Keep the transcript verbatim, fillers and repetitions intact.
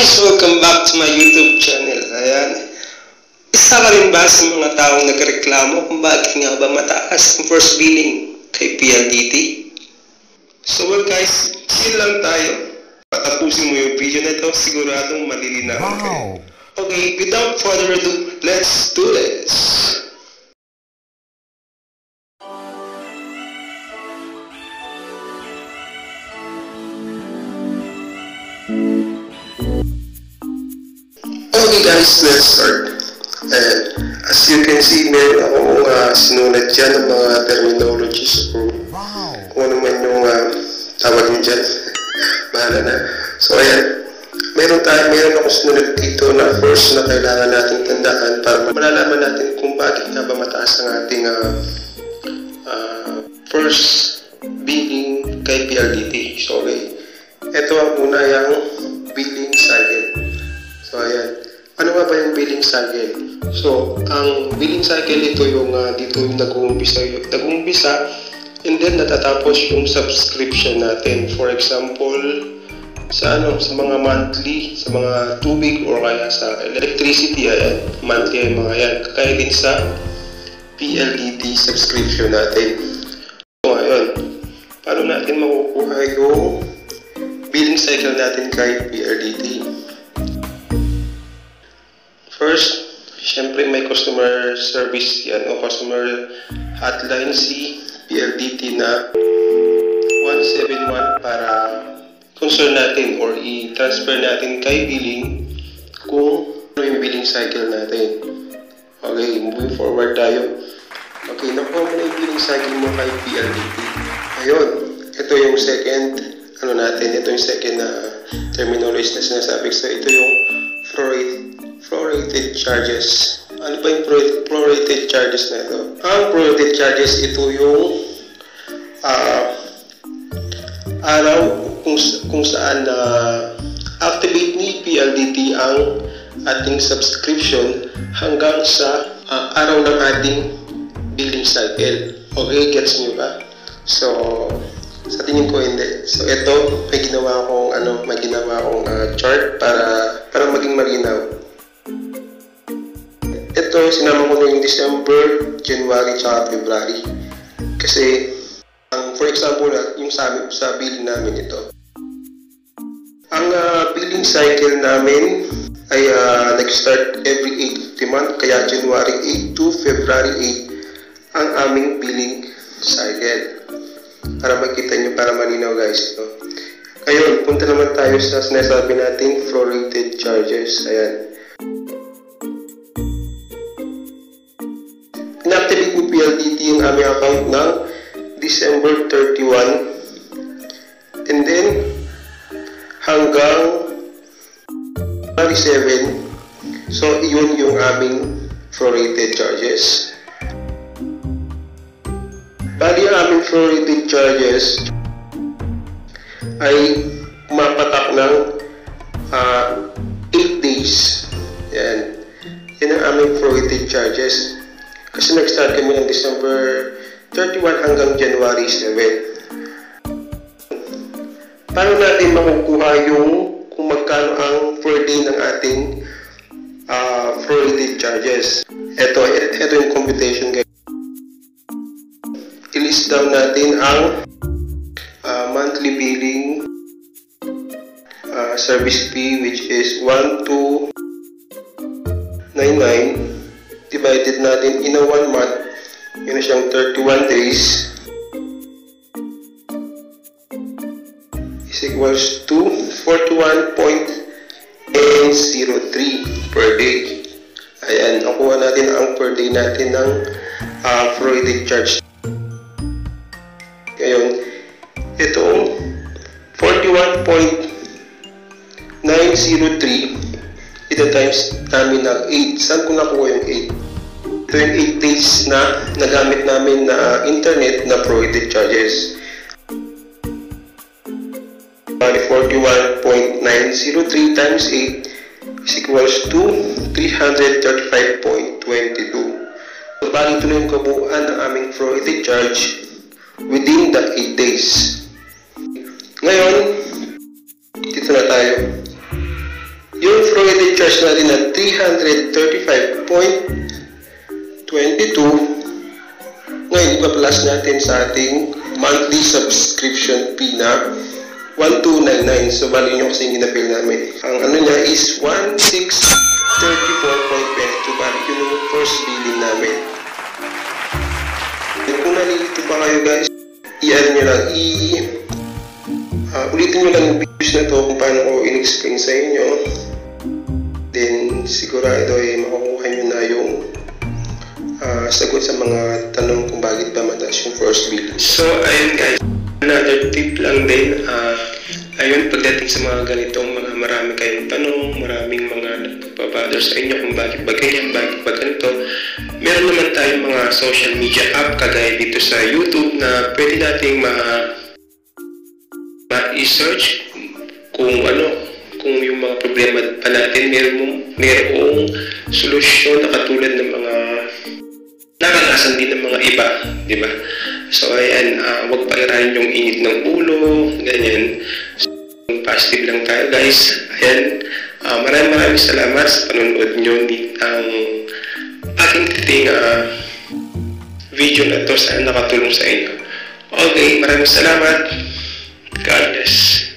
guys! Welcome back to my YouTube channel. Ayan. Isa ka rin ba sa mga taong nagreklamo kung bakit nga ba mataas ang first billing kay P L D T? So well guys, chill lang tayo. Patapusin mo yung video na ito, siguradong malilinawan kayo. Okay, without further ado, let's do this! Okay guys, let's start. And as you can see, meron akong uh, sinulat dyan ng mga terminologies o kung ano man yung uh, tawag nyo dyan. Bahala na. So ayan, meron tayo, meron akong sinulat dito na first na kailangan natin tandaan para malalaman natin kung bakit nga ba mataas ang ating uh, uh, first billing kay P L D T. So okay, ito ang una yung billing cycle. So ayan, ano nga ba yung billing cycle? So, ang billing cycle ito yung uh, dito yung nag-uumpisa, nag-uumpisa and then natatapos yung subscription natin. For example, sa ano, sa mga monthly, sa mga tubig or kaya sa electricity, ayan, monthly ay mga yan. Kaya din sa P L D T subscription natin. So, ayun, paano natin makukuha yung billing cycle natin kay P L D T? First, syempre may customer service yan o customer hotline si P L D T na one seven one para concern natin or i-transfer natin kay billing kung ano yung billing cycle natin. Okay, moving forward tayo. Okay, nakuha mo na yung billing cycle mo kay P L D T. Ayun, ito yung second, ano natin, ito yung second na uh, terminology na sinasabi. So, ito yung prorate prorated charges. Ano ba yung prorated charges na ito? Ang prorated charges, ito yung uh, araw kung, kung saan na uh, activate ni P L D T ang ating subscription hanggang sa uh, araw ng ating billing cycle. Okay, gets nyo ba? So, sa tingin ko hindi. So, ito, may ginawa akong, ano, may ginawa akong uh, chart para, para maging malinaw. Ito, sinama ko na yung December, January, tsaka February. Kasi, um, for example, yung sa, sa billing namin ito. Ang uh, billing cycle namin ay uh, nag-start every eight of the month. Kaya January eight to February eight ang aming billing cycle. Para makita nyo, para malinaw guys. No? Ngayon, punta naman tayo sa sinasabi nating prorated charges. Ayan. Inactivate ni P L D T yung aming account ng December thirty-one and then hanggang January seven. So, iyon yung aming prorated charges. Bali ang aming prorated charges ay umapatak ng uh, eight days. Yan. Yan ang aming prorated charges. Kasi nag-start kami ng December thirty-one hanggang January seven. Paano natin makukuha yung kung magkano ang per day ng ating uh, prorated charges? Ito, ito yung computation guys. I-list down natin ang uh, monthly billing uh, service fee which is one two nine nine. Divided natin in a one month, yun na siyang thirty-one days, is equals to forty-one point zero three per day. Ayan, nakuha natin ang per day natin ng uh, prorated charge. Ngayon, itong forty-one point zero three, ito times namin ng eight. Saan ko nakuha yung eight? Ito yung eight days na nagamit namin na internet na prorated charges. Bali, forty-one point zero three times eight is equals to three hundred thirty-five point two two. So, bali ito na yung kabuuan ng aming prorated charge within the eight days. Ngayon, dito na tayo. charge natin na three hundred thirty-five point two two. Ngayon, ipa-plus natin sa ating monthly subscription fee na one two nine nine. So, bali nyo kasi yung ginapil namin. Ang ano niya is one six thirty-four point two two. Bali yun yung first billing namin. And kung nalilito pa kayo guys, i-add nyo lang, i uh, ulitin nyo lang yung videos na to kung paano ko in-explain sa inyo. Then, sigurado eh, makukuha nyo na yung uh, sagot sa mga tanong kung bakit ba mataas yung first billing. So, ayun guys. Another tip lang din, uh, ayun, pagdating sa mga ganitong mga marami kayong tanong, maraming mga nagpapabother sa inyo kung bakit ba ganyan, bakit ba ganito, meron naman tayong mga social media app kagaya dito sa YouTube na pwede nating ma ma-search kung ano, kung yung mga problema pa natin, meron merong solusyon na katulad ng mga nakalasan din ng mga iba, di ba? So, ayan, uh, huwag pairahin yung init ng ulo, ganyan. So, positive lang tayo, guys. Ayan, uh, maraming maraming salamat sa panonood nyo ng ating titing uh, video na to. Sana nakatulong sa inyo. Okay, maraming salamat. God bless.